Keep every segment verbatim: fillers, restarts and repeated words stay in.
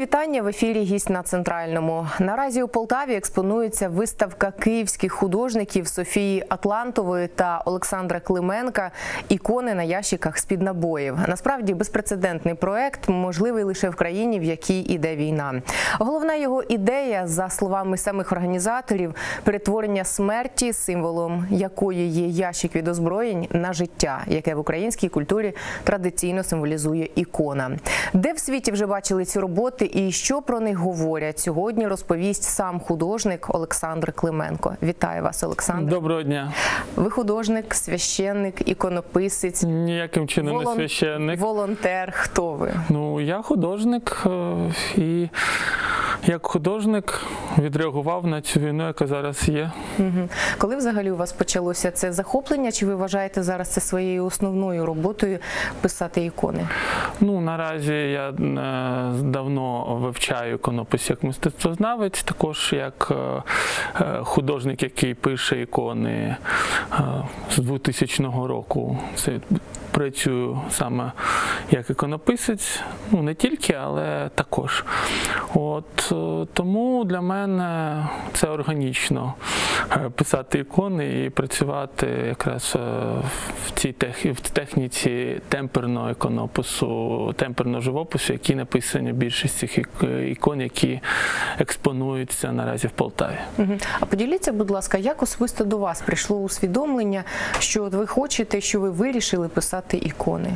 вітання, в ефірі «Гість на Центральному». Наразі у Полтаві експонується виставка київських художників Софії Атлантової та Олександра Клименка «Ікони на ящиках з-під набоїв». Насправді безпрецедентний проект, можливий лише в країні, в якій іде війна. Головна його ідея, за словами самих організаторів, перетворення смерті, символом якої є ящик від озброєнь, на життя, яке в українській культурі традиційно символізує ікона. Де в світі вже бачили ці роботи і що про них говорять, сьогодні розповість сам художник Олександр Клименко. Вітаю вас, Олександр. Доброго дня. Ви художник, священник, іконописець. Ніяким чином волон... не священник. Волонтер. Хто ви? Ну, я художник і як художник відреагував на цю війну, яка зараз є. Угу. Коли взагалі у вас почалося це захоплення, чи ви вважаєте зараз це своєю основною роботою писати ікони? Ну, наразі я давно вивчаю іконопис як мистецтвознавець, також як художник, який пише ікони з двохтисячного року. Це працюю саме як іконописець, ну не тільки, але також. От, тому для мене це органічно писати ікони і працювати якраз в цій тех, в техніці темперного іконопису, темперного живопису, які написані більшість цих ікон, які експонуються наразі в Полтаві. Угу. А поділіться, будь ласка, як особисто до вас прийшло усвідомлення, що ви хочете, що ви вирішили писати ікони?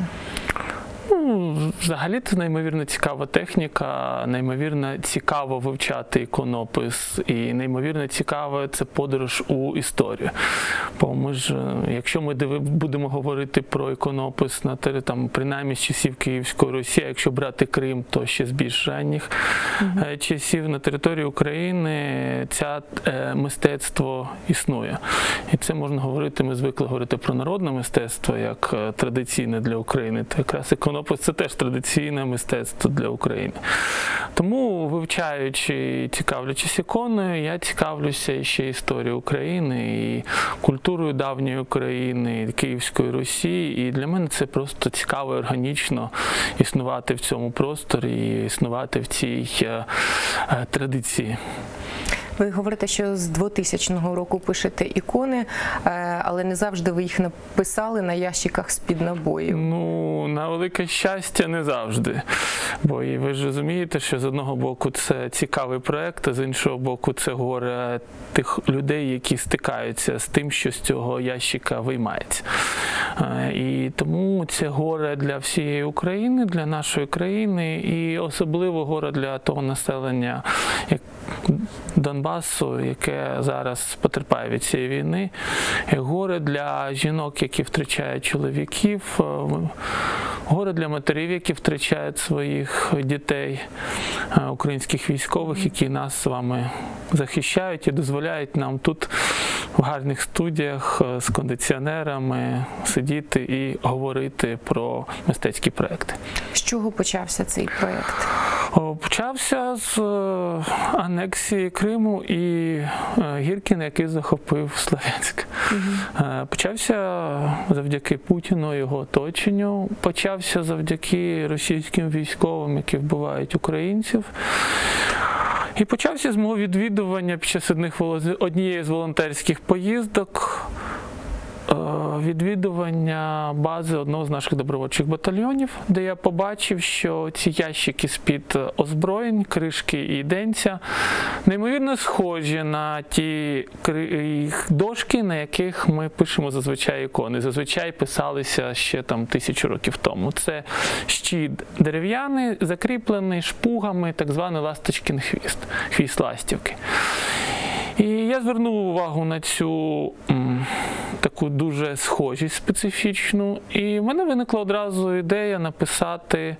Ну, взагалі це неймовірно цікава техніка, неймовірно цікаво вивчати іконопис і неймовірно цікава це подорож у історію. Бо ми ж, якщо ми будемо говорити про іконопис на там, принаймні з часів Київської Русі, якщо брати Крим, то ще з більш ранніх mm-hmm. часів на території України це мистецтво існує. І це можна говорити, ми звикли говорити про народне мистецтво як традиційне для України, то якраз іконопис це теж традиційне мистецтво для України. Тому, вивчаючи і цікавлячись іконою, я цікавлюся ще історією України, і культурою давньої України, і Київської Русі. І для мене це просто цікаво і органічно існувати в цьому просторі, і існувати в цій е, е, традиції. Ви говорите, що з двохтисячного року пишете ікони, але не завжди ви їх написали на ящиках з-під набоїв. Ну, на велике щастя, не завжди. Бо і ви ж розумієте, що з одного боку це цікавий проєкт, а з іншого боку це горе тих людей, які стикаються з тим, що з цього ящика виймається. І тому це горе для всієї України, для нашої країни, і особливо горе для того населення Донбасу, яке зараз потерпає від цієї війни, горе для жінок, які втрачають чоловіків, горе для матерів, які втрачають своїх дітей, українських військових, які нас з вами захищають і дозволяють нам тут в гарних студіях з кондиціонерами сидіти і говорити про мистецькі проекти. З чого почався цей проєкт? Почався з анексії Криму і Гіркіна, який захопив Слов'янськ. Угу. Почався завдяки Путіну і його оточенню, почався завдяки російським військовим, які вбивають українців. І почався з мого відвідування під час однієї з волонтерських поїздок, відвідування бази одного з наших добровольчих батальйонів, де я побачив, що ці ящики з-під озброєнь, кришки і денця неймовірно схожі на ті дошки, на яких ми пишемо зазвичай ікони. Зазвичай писалися ще там тисячу років тому. Це щит дерев'яний, закріплений шпугами, так званий ласточкин хвіст, хвіст ластівки. І я звернув увагу на цю м, таку дуже схожість специфічну, і в мене виникла одразу ідея написати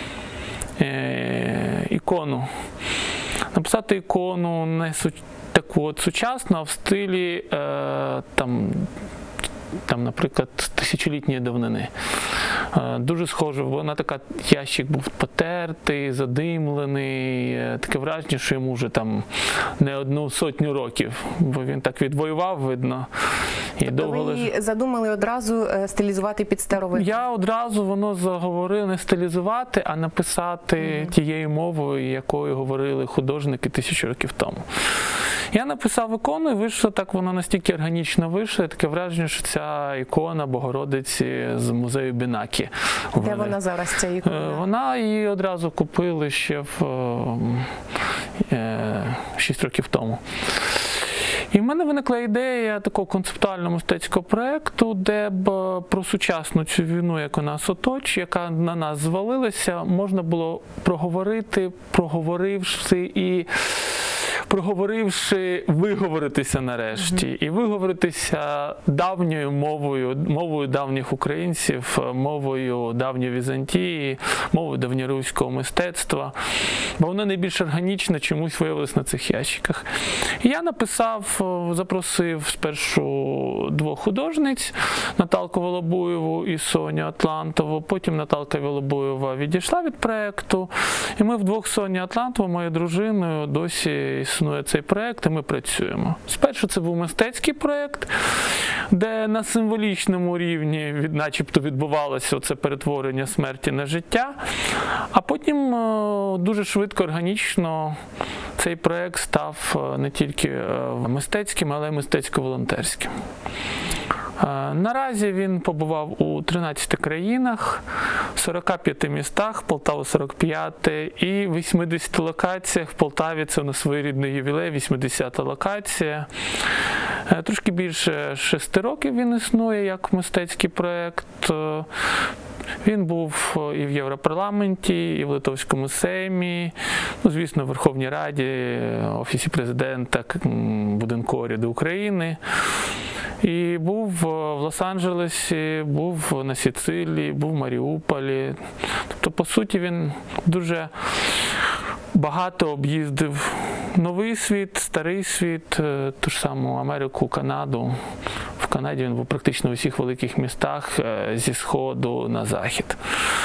е, ікону. Написати ікону не су, таку от сучасну, а в стилі е, там, там, наприклад, тисячолітньої давнини. Дуже схоже, вона така, ящик був потертий, задимлений, таке враження, що йому вже там не одну сотню років, бо він так відвоював, видно. І тобто довго ви лежав. задумали одразу стилізувати під старовину? Я одразу воно заговорив не стилізувати, а написати mm-hmm. тією мовою, якою говорили художники тисячу років тому. Я написав ікону, і вийшло так, вона настільки органічно вийшла, таке враження, що ця ікона Богородиці з музею Бінакі. Де вона зараз, ця ікона? Вона її одразу купили ще в е, шість років тому. І в мене виникла ідея такого концептуального мистецького проєкту, де б про сучасну цю війну, яка нас оточує, яка на нас звалилася, можна було проговорити, проговоривши і проговоривши, виговоритися нарешті. Mm-hmm. І виговоритися давньою мовою, мовою давніх українців, мовою давньої Візантії, мовою давньоруського мистецтва. Бо воно найбільш органічно чомусь виявилось на цих ящиках. І я написав, запросив спершу двох художниць, Наталку Волобуєву і Соню Атлантову. Потім Наталка Волобуєва відійшла від проєкту. І ми вдвох з Сонею Атлантовою, моєю дружиною, досі існує цей проєкт, і ми працюємо. Спершу це був мистецький проєкт, де на символічному рівні від, начебто відбувалося це перетворення смерті на життя, а потім дуже швидко, органічно цей проєкт став не тільки мистецьким, але й мистецько-волонтерським. Наразі він побував у тринадцяти країнах, сорока п'яти містах, Полтава сорок п'ять, і вісімдесяти локаціях. В Полтаві це на своєрідний ювілей, вісімдесята локація. Трошки більше шести років він існує як мистецький проєкт. Він був і в Європарламенті, і в Литовському Сеймі, ну, звісно, в Верховній Раді, Офісі Президента, Будинку уряду України. І був в Лос-Анджелесі, був на Сицилії, був в Маріуполі. Тобто, по суті, він дуже багато об'їздив новий світ, старий світ, ту ж саму Америку, Канаду. В Канаді він був практично у всіх великих містах зі сходу на захід.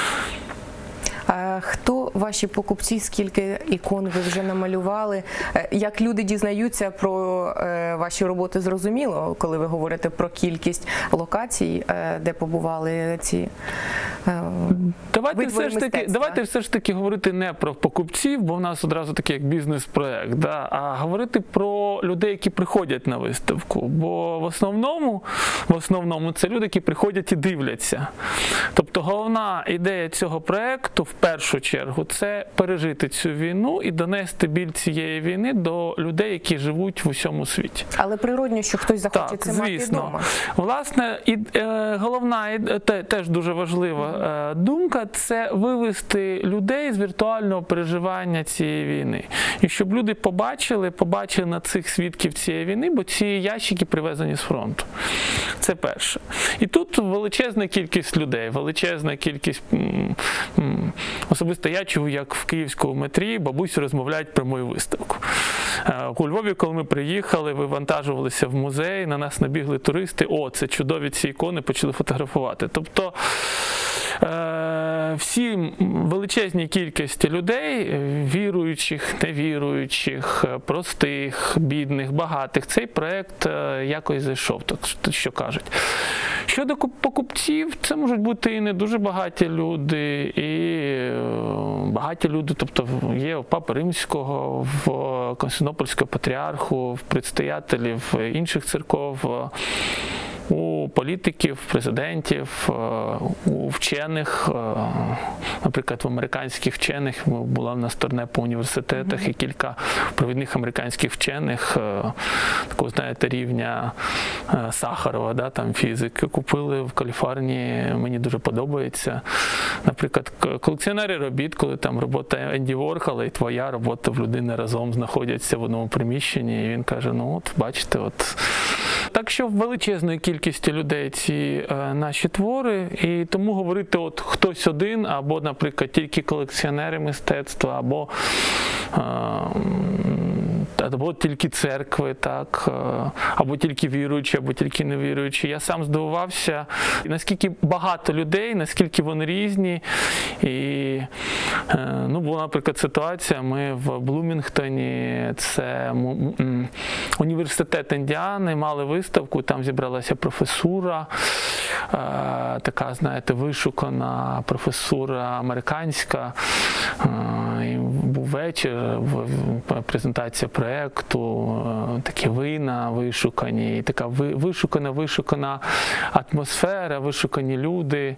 А хто ваші покупці, скільки ікон ви вже намалювали? Як люди дізнаються про ваші роботи, зрозуміло, коли ви говорите про кількість локацій, де побували ці давайте все ж таки, давайте все ж таки говорити не про покупців, бо в нас одразу такий як бізнес-проект, да? А говорити про людей, які приходять на виставку. Бо в основному, в основному це люди, які приходять і дивляться. Тобто головна ідея цього проекту в першу чергу це пережити цю війну і донести біль цієї війни до людей, які живуть в усьому світі. Але природньо, що хтось захоче так, це звісно. мати вдома. Власне, і, е, головна, і, те, теж дуже важлива е, думка – це вивести людей з віртуального переживання цієї війни. І щоб люди побачили, побачили на цих свідків цієї війни, бо ці ящики привезені з фронту. Це перше. І тут величезна кількість людей, величезна кількість... М, м, особисто я чув, як в київському метрі бабусі розмовляють про мою виставку. У Львові, коли ми приїхали, вивантажувалися в музей, на нас набігли туристи, о, це чудові ці ікони, почали фотографувати. Тобто всі величезні кількості людей, віруючих, невіруючих, простих, бідних, багатих, цей проєкт якось зайшов, так що кажуть. Щодо покупців, це можуть бути і не дуже багаті люди, і багаті люди, тобто є у Папи Римського, в Константинопольського патріарху, в предстоятелів інших церков, у політиків, президентів, у вчених, наприклад, в американських вчених, була в нас турне по університетах, і кілька провідних американських вчених, такого, знаєте, рівня Сахарова, да, там фізики, купили в Каліфорнії, мені дуже подобається. Наприклад, колекціонери робіт, коли там робота Енді Ворхола і твоя робота в людини разом знаходяться в одному приміщенні, і він каже, ну от, бачите, от. Так що величезною кількістю людей ці е, наші твори, і тому говорити от хтось один, або, наприклад, тільки колекціонери мистецтва, або е, або тільки церкви, так, або тільки віруючі, або тільки невіруючі. Я сам здивувався, наскільки багато людей, наскільки вони різні. І, ну, була, наприклад, ситуація, ми в Блумінгтоні, це університет Індіани, мали виставку, там зібралася професура, така, знаєте, вишукана професура американська. І був вечір, презентація проєкту, такі вина вишукані, і така вишукана, вишукана атмосфера, вишукані люди.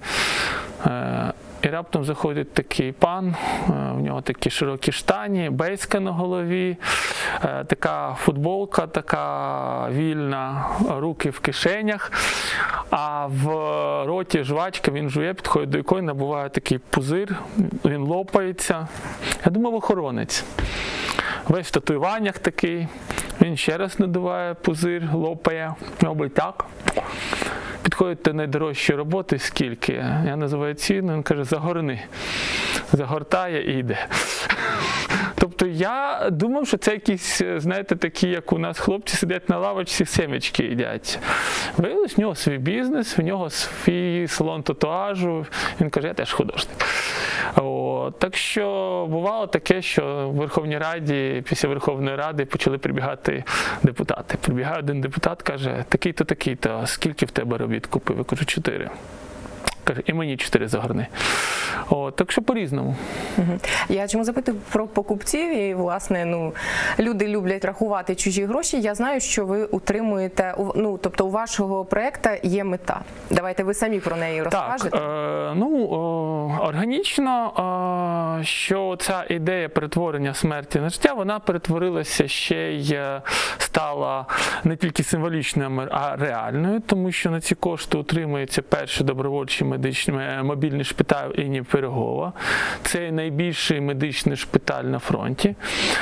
І раптом заходить такий пан, в нього такі широкі штані, бейська на голові, така футболка, така вільна, руки в кишенях, а в роті жвачка, він жує, підходить до якої, набуває такий пузир, він лопається. Я думав, охоронець. Весь в татуюваннях такий, він ще раз надуває пузир, лопає, робить так. Підходить до найдорожчої роботи, скільки? Я називаю ціну, він каже, загорни. Загортає і йде. Тобто я думав, що це якісь, знаєте, такі, як у нас хлопці сидять на лавочці, семечки їдять. Виявилось, в нього свій бізнес, в нього свій салон татуажу. Він каже, я теж художник. О, так що бувало таке, що в Верховній Раді, після Верховної Ради почали прибігати депутати. Прибігає один депутат, каже, такий-то, такий-то, скільки в тебе робіт купив? Я кажу, чотири. Каже, і мені чотири загорни. О, так що по-різному. Угу. Я чому запитую про покупців, і, власне, ну, люди люблять рахувати чужі гроші. Я знаю, що ви утримуєте, ну, тобто у вашого проєкту є мета. Давайте ви самі про неї розкажете. Так, е, ну, е, органічно, е, що ця ідея перетворення смерті на життя, вона перетворилася ще й стала не тільки символічною, а реальною, тому що на ці кошти утримується перший добровольчий медичний мобільний шпиталь імені Пирогова. Це найбільший медичний шпиталь на фронті.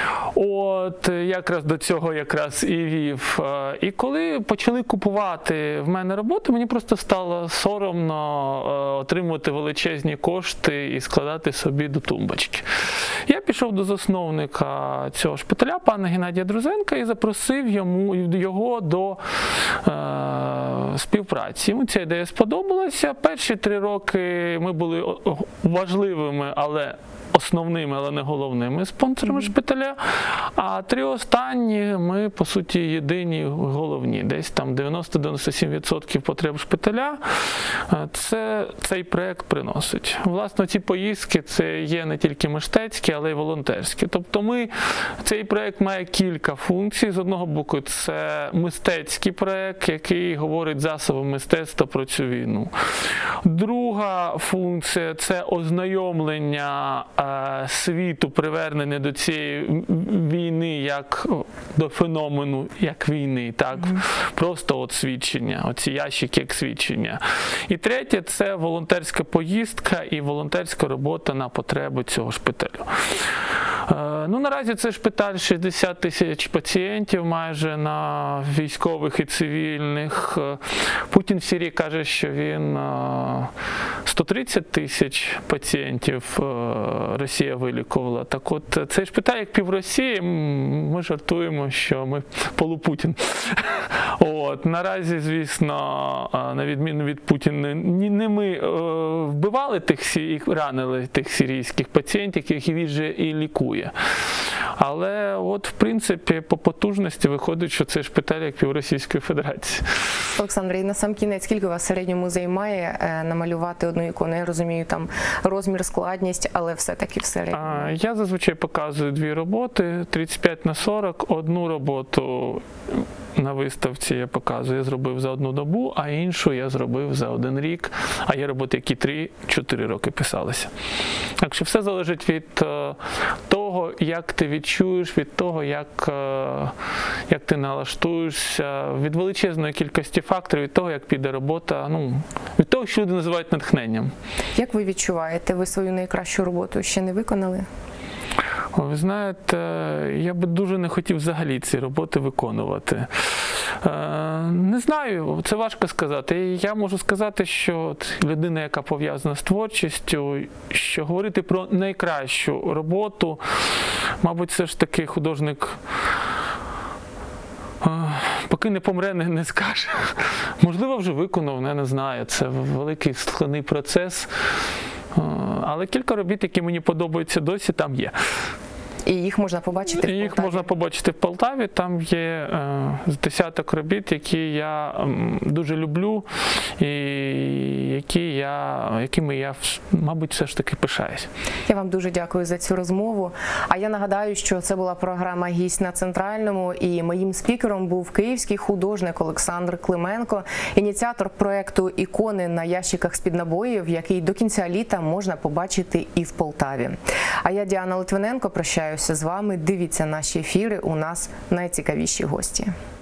От, якраз до цього якраз і вів. І коли почали купувати в мене роботи, мені просто стало соромно отримувати величезні кошти і складати собі до тумбочки. Я пішов до засновника цього шпиталя, пана Геннадія Друзенка, і запросив йому, його до е, співпраці. Йому ця ідея сподобалася. Перші три роки ми були важливими, але основними, але не головними спонсорами шпиталя, а три останні ми, по суті, єдині головні. Десь там дев'яносто - дев'яносто сім відсотків потреб шпиталя це, цей проєкт приносить. Власне, ці поїздки це є не тільки мистецькі, але й волонтерські. Тобто ми, цей проєкт має кілька функцій. З одного боку, це мистецький проєкт, який говорить засобами мистецтва про цю війну. Друга функція – це ознайомлення світу, привернене до цієї війни як до феномену, як війни, так? Mm-hmm. Просто от свідчення, оці ящики як свідчення. І третє – це волонтерська поїздка і волонтерська робота на потреби цього шпиталю. Ну, наразі це шпиталь шістдесят тисяч пацієнтів майже на військових і цивільних. Путін в Сирії каже, що він сто тридцять тисяч пацієнтів Росія вилікувала. Так от, цей шпиталь як пів Росії, ми жартуємо, що ми полупутін. От, наразі, звісно, на відміну від Путіна, не ми вбивали тих, їх ранили тих сирійських пацієнтів, яких він же і лікує. Але от, в принципі, по потужності виходить, що це шпиталь як пів Російської Федерації. Олександр, і на сам кінець, скільки у вас в середньому займає намалювати одну ікону? Я розумію, там розмір, складність, але все-таки в середньому. Я зазвичай показую дві роботи, тридцять п'ять на сорок. Одну роботу на виставці я показую, я зробив за одну добу, а іншу я зробив за один рік. А є роботи, які три-чотири роки писалися. Так що все залежить від того, як ти відчуєш, від того, як, як ти налаштуєшся, від величезної кількості факторів, від того, як піде робота, ну, від того, що люди називають натхненням. Як ви відчуваєте? Ви свою найкращу роботу ще не виконали? Ви знаєте, я би дуже не хотів взагалі ці роботи виконувати. Не знаю, це важко сказати. Я можу сказати, що людина, яка пов'язана з творчістю, що говорити про найкращу роботу, мабуть, все ж таки художник Поки не помре, не, не скаже. Можливо, вже виконав, я не знаю. Це великий складний процес. Але кілька робіт, які мені подобаються досі, там є. І їх можна побачити в Полтаві? Їх можна побачити в Полтаві. Там є е, десяток робіт, які я е, дуже люблю і які я, якими я, мабуть, все ж таки пишаюсь. Я вам дуже дякую за цю розмову. А я нагадаю, що це була програма «Гість на Центральному», і моїм спікером був київський художник Олександр Клименко, ініціатор проєкту «Ікони на ящиках з-під набоїв», який до кінця літа можна побачити і в Полтаві. А я, Діана Литвиненко, прощаюся з вами. Дивіться наші ефіри, у нас найцікавіші гості.